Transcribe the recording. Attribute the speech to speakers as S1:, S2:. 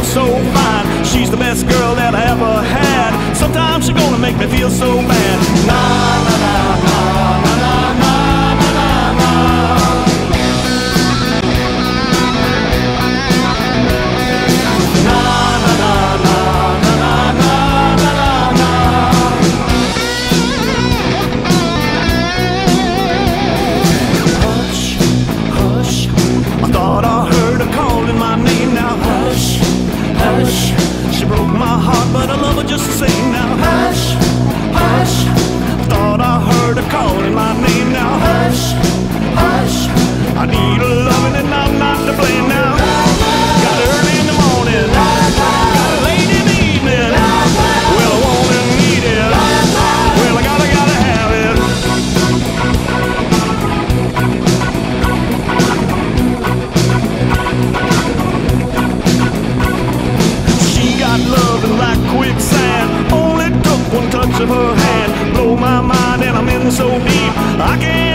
S1: so fine. She's the best girl that I ever had. Sometimes she's gonna make me feel so bad. Na na na na na na na na na. Na na na na na na na na. Hush, hush, I thought I heard her calling my name. Now hush, hush, she broke my heart, but I love her just the same. Now hush, hush, I thought I heard her calling my name. Now hush, hush, I need a loving and I'm not to blame now. Got her early in the morning, got her late in the evening. Well, I want and need it, well, I gotta have it. She got loving like quicksand. Only took one touch of her hand. Blow my mind and I'm in so deep I can't